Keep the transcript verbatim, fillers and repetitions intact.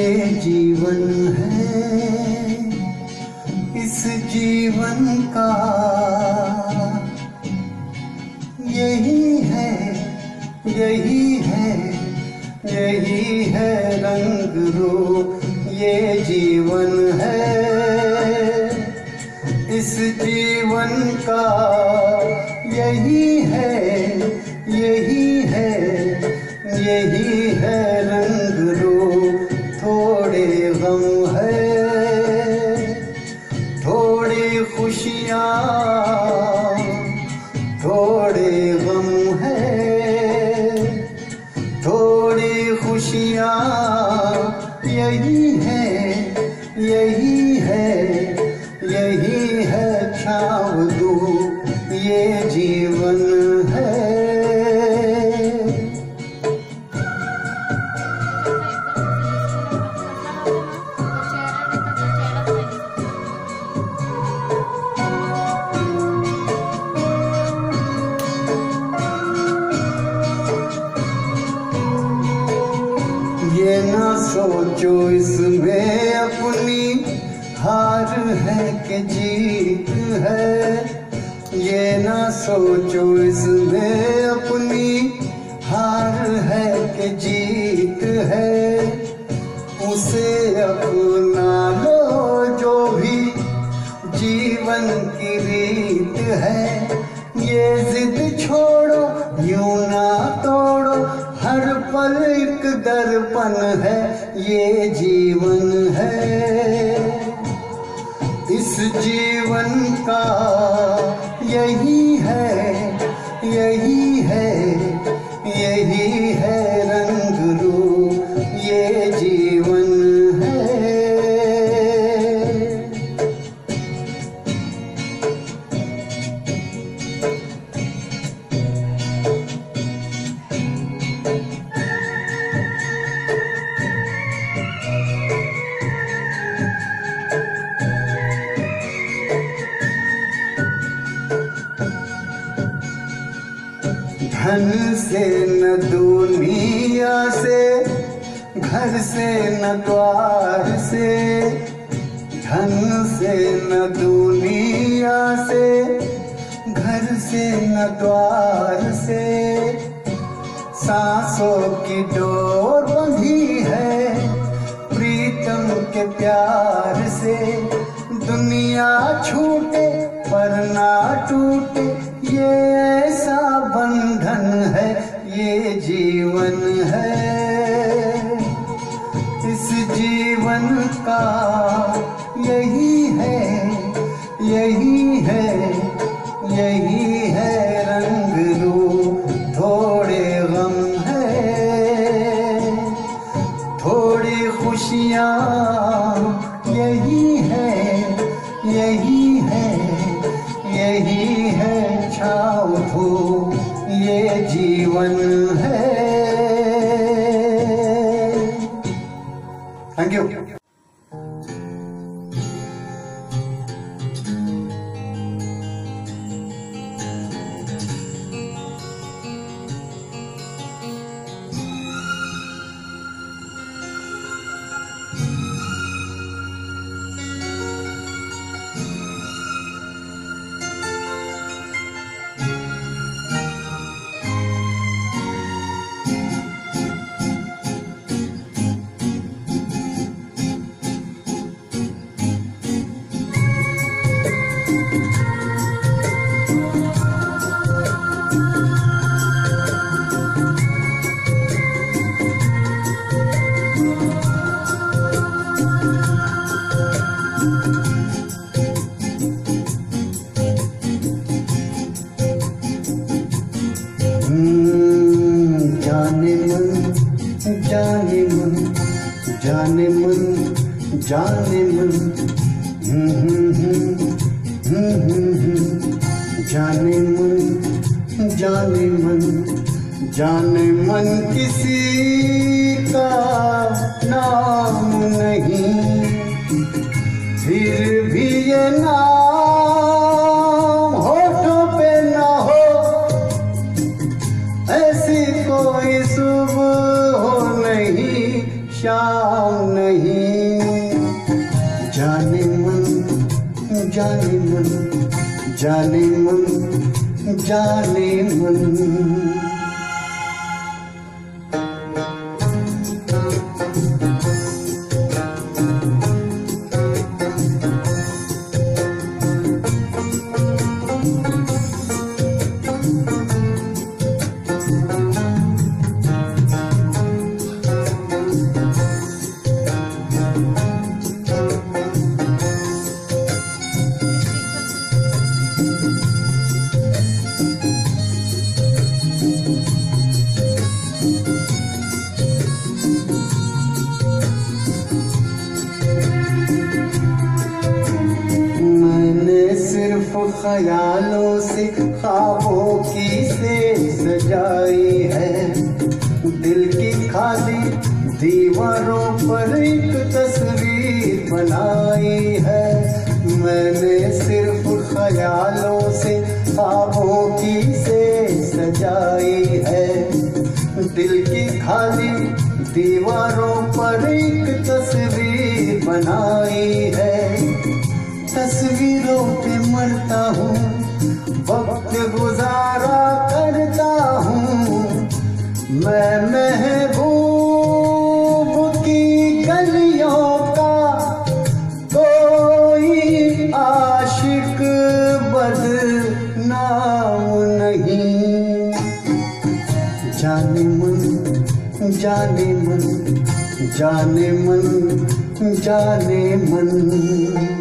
ये जीवन है, इस जीवन का यही है, यही है, यही है रंग रूप, ये जीवन है, इस जीवन का यही है, यही है, यही है रंग रूप। थोड़े गम है, थोड़ी खुशियाँ, थोड़े गम है, थोड़ी खुशियाँ, यही है, यही है, यही है छाँव धूप, ये जीवन है। ये ना सोचो इसमें अपनी हार है कि जीत है, ये ना सोचो इसमें अपनी हार है कि जीत है, उसे अपना लो जो भी जीवन की रीत है, ये जिद छोड़ो यूं ना तोड़ो, हर पल एक दर्पण है, ये जीवन है, इस जीवन का यही है, यही है, यही है रंग रूप, ये जीवन है। धन से न दुनिया से, घर से न द्वार से, धन से न दुनिया से, घर से न द्वार से, सांसों की डोर बंधी है प्रीतम के प्यार से, दुनिया छूटे पर ना टूटे, ये ऐसा बंधन है, ये जीवन है, इस जीवन का यही है, यही है, यही है रंग रूप। थोड़े गम है, थोड़ी खुशियाँ, यही है, यही है, यही है छाँव धूप, ये जीवन है। Thank you. जाने मन, जाने मन, जाने मन, जाने मन, जाने मन, जाने मन किसी का नाम नहीं, फिर भी ये नाम होठों पे ना हो, ऐसी कोई सुबह हो नहीं, शाम नहीं। जाने मन, जाने मन, जाने मन। सिर्फ ख्यालों से ख्वाबों की से सजाई है, दिल की खाली दीवारों पर एक तस्वीर बनाई है। मैंने सिर्फ ख्यालों से ख्वाबों की से सजाई है, दिल की खाली दीवारों पर एक तस्वीर बनाई है। तस्वीरों पे मरता हूँ, वक्त गुजारा करता हूँ, मैं महबूब की गलियों का कोई आशिक बदनाम नहीं। जाने मन, जाने मन, जाने मन, जाने मन।